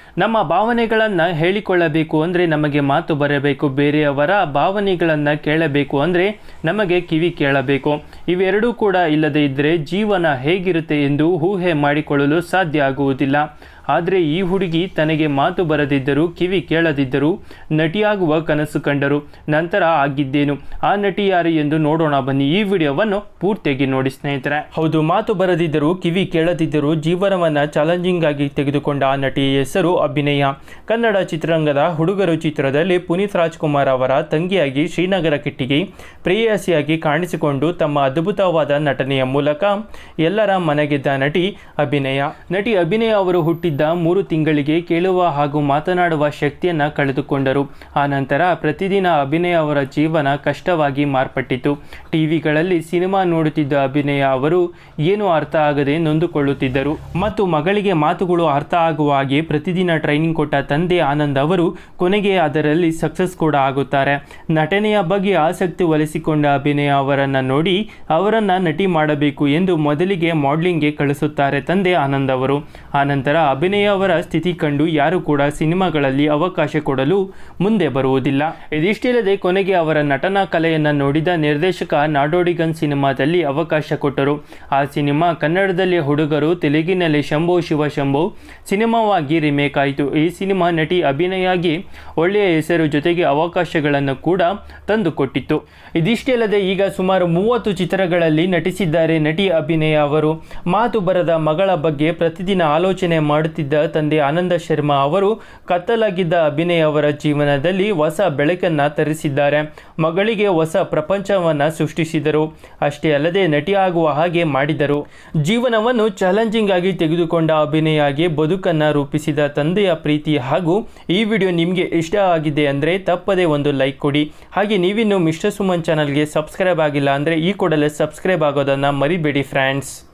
ನಮ್ಮ ಭಾವನೆಗಳನ್ನು ಹೇಳಿಕೊಳ್ಳಬೇಕು ಅಂದರೆ ನಮಗೆ ಮಾತು ಬರಬೇಕು, ಬೇರೆಯವರ ಭಾವನೆಗಳನ್ನು ಕೇಳಬೇಕು ಅಂದರೆ ನಮಗೆ ಕಿವಿ ಕೇಳಬೇಕು. ಇವೆರಡೂ ಕೂಡ ಇಲ್ಲದೇ ಇದ್ದರೆ ಜೀವನ ಹೇಗಿರುತ್ತೆ ಎಂದು ಊಹೆ ಮಾಡಿಕೊಳ್ಳಲು ಸಾಧ್ಯ ಆಗುವುದಿಲ್ಲ. ಆದರೆ ಈ ಹುಡುಗಿ ತನಗೆ ಮಾತು ಬರದಿದ್ದರೂ ಕಿವಿ ಕೇಳದಿದ್ದರೂ ನಟಿಯಾಗುವ ಕನಸು ಕಂಡರು. ನಂತರ ಆಗಿದ್ದೇನು, ಆ ನಟಿ ಯಾರು ಎಂದು ನೋಡೋಣ ಬನ್ನಿ. ಈ ವಿಡಿಯೋವನ್ನು ಪೂರ್ತಿಯಾಗಿ ನೋಡಿ ಸ್ನೇಹಿತರೆ. ಹೌದು, ಮಾತು ಬರದಿದ್ದರೂ ಕಿವಿ ಕೇಳದಿದ್ದರೂ ಜೀವನವನ್ನು ಚಾಲೆಂಜಿಂಗ್ ಆಗಿ ತೆಗೆದುಕೊಂಡ ಆ ನಟಿಯ ಹೆಸರು ಅಭಿನಯ. ಕನ್ನಡ ಚಿತ್ರರಂಗದ ಹುಡುಗರು ಚಿತ್ರದಲ್ಲಿ ಪುನೀತ್ ರಾಜ್ಕುಮಾರ್ ಅವರ ತಂಗಿಯಾಗಿ ಶ್ರೀನಗರ ಕಿಟ್ಟಿಗೆ ಪ್ರೇಯಸಿಯಾಗಿ ಕಾಣಿಸಿಕೊಂಡು ತಮ್ಮ ಅದ್ಭುತವಾದ ನಟನೆಯ ಮೂಲಕ ಎಲ್ಲರ ಮನಗೆದ್ದ ನಟಿ ಅಭಿನಯ. ನಟಿ ಅಭಿನಯ ಅವರು ಹುಟ್ಟಿದ್ದ 3 ತಿಂಗಳಿಗೆ ಕೇಳುವ ಹಾಗೂ ಮಾತನಾಡುವ ಶಕ್ತಿಯನ್ನು ಕಳೆದುಕೊಂಡರು. ಆ ನಂತರ ಪ್ರತಿದಿನ ಅಭಿನಯ ಅವರ ಜೀವನ ಕಷ್ಟವಾಗಿ ಮಾರ್ಪಟ್ಟಿತು. ಟಿವಿಗಳಲ್ಲಿ ಸಿನಿಮಾ ನೋಡುತ್ತಿದ್ದ ಅಭಿನಯ ಅವರು ಏನು ಅರ್ಥ ಆಗದೆ ನೊಂದುಕೊಳ್ಳುತ್ತಿದ್ದರು ಮತ್ತು ಮಗಳಿಗೆ ಮಾತುಗಳು ಅರ್ಥ ಆಗುವ ಹಾಗೆ ಪ್ರತಿದಿನ ಟ್ರೈನಿಂಗ್ ಕೊಟ್ಟ ತಂದೆ ಆನಂದ್ ಅವರು ಕೊನೆಗೆ ಅದರಲ್ಲಿ ಸಕ್ಸಸ್ ಕೂಡ ಆಗುತ್ತಾರೆ. ನಟನೆಯ ಬಗ್ಗೆ ಆಸಕ್ತಿ ವಹಿಸಿಕೊಂಡ ಅಭಿನಯ ಅವರನ್ನು ನೋಡಿ ಅವರನ್ನು ನಟಿ ಮಾಡಬೇಕು ಎಂದು ಮೊದಲಿಗೆ ಮಾಡಲಿಂಗ್ಗೆ ಕಳಿಸುತ್ತಾರೆ ತಂದೆ ಆನಂದ್ ಅವರು. ಆನಂತರ ಅಭಿನಯ ಅವರ ಸ್ಥಿತಿ ಕಂಡು ಯಾರು ಕೂಡ ಸಿನಿಮಾಗಳಲ್ಲಿ ಅವಕಾಶ ಕೊಡಲು ಮುಂದೆ ಬರುವುದಿಲ್ಲ. ಇದಿಷ್ಟಿಲ್ಲದೆ ಕೊನೆಗೆ ಅವರ ನಟನಾ ಕಲೆಯನ್ನು ನೋಡಿದ ನಿರ್ದೇಶಕ ನಾಡೋಡಿಗನ್ ಸಿನಿಮಾದಲ್ಲಿ ಅವಕಾಶ ಕೊಟ್ಟರು. ಆ ಸಿನಿಮಾ ಕನ್ನಡದಲ್ಲಿ ಹುಡುಗರು, ತೆಲುಗಿನಲ್ಲಿ ಶಂಭೋ ಶಿವ ಶಂಭೋ ಸಿನಿಮಾವಾಗಿ ರಿಮೇಕ್ ಆಯಿತು. ಈ ಸಿನಿಮಾ ನಟಿ ಅಭಿನಯಾಗಿ ಒಳ್ಳೆಯ ಹೆಸರು ಜೊತೆಗೆ ಅವಕಾಶಗಳನ್ನು ಕೂಡ ತಂದುಕೊಟ್ಟಿತ್ತು. ಇದಿಷ್ಟೇ ಅಲ್ಲದೆ ಈಗ ಸುಮಾರು 30 ಚಿತ್ರಗಳಲ್ಲಿ ನಟಿಸಿದ್ದಾರೆ ನಟಿ ಅಭಿನಯ ಅವರು. ಮಾತು ಬರದ ಮಗಳ ಬಗ್ಗೆ ಪ್ರತಿದಿನ ಆಲೋಚನೆ ಮಾಡುತ್ತಿದ್ದ ತಂದೆ ಆನಂದ ಶರ್ಮಾ ಅವರು ಕತ್ತಲಾಗಿದ್ದ ಅಭಿನಯ ಅವರ ಜೀವನದಲ್ಲಿ ಹೊಸ ಬೆಳಕನ್ನು ತರಿಸಿದ್ದಾರೆ. ಮಗಳಿಗೆ ಹೊಸ ಪ್ರಪಂಚವನ್ನು ಸೃಷ್ಟಿಸಿದರು. ಅಷ್ಟೇ ಅಲ್ಲದೆ ನಟಿಯಾಗುವ ಹಾಗೆ ಮಾಡಿದರು. ಜೀವನವನ್ನು ಚಾಲೆಂಜಿಂಗ್ ಆಗಿ ತೆಗೆದುಕೊಂಡ ಅಭಿನಯಾಗಿ ಬದುಕನ್ನು ರೂಪಿಸಿದ ತಂದೆಯ ಪ್ರೀತಿ ಹಾಗೂ ಈ ವಿಡಿಯೋ ನಿಮಗೆ ಇಷ್ಟ ಆಗಿದೆ ಅಂದರೆ ತಪ್ಪದೇ ಒಂದು ಲೈಕ್ ಕೊಡಿ. ಹಾಗೆ ನೀವಿನ್ನು ಮಿಸ್ಟರ್ ಸುಮನ್ ಚಾನಲ್ಗೆ ಸಬ್ಸ್ಕ್ರೈಬ್ ಆಗಿಲ್ಲ ಅಂದರೆ ಈ ಕೂಡಲೇ ಸಬ್ಸ್ಕ್ರೈಬ್ ಆಗೋದನ್ನು ಮರಿಬೇಡಿ ಫ್ರೆಂಡ್ಸ್.